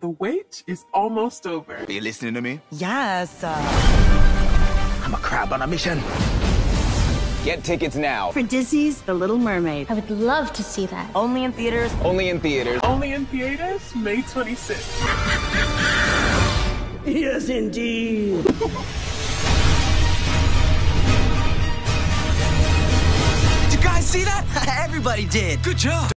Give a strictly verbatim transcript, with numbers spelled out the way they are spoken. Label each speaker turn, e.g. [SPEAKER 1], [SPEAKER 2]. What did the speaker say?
[SPEAKER 1] The wait is almost over.
[SPEAKER 2] Are you listening to me?
[SPEAKER 3] Yes. Uh...
[SPEAKER 2] I'm a crab on a mission. Get tickets now.
[SPEAKER 4] For Disney's The Little Mermaid.
[SPEAKER 5] I would love to see that.
[SPEAKER 3] Only in theaters.
[SPEAKER 2] Only in theaters.
[SPEAKER 1] Only in theaters, May twenty-sixth.
[SPEAKER 4] Yes, indeed.
[SPEAKER 6] Did you guys see that? Everybody did. Good job.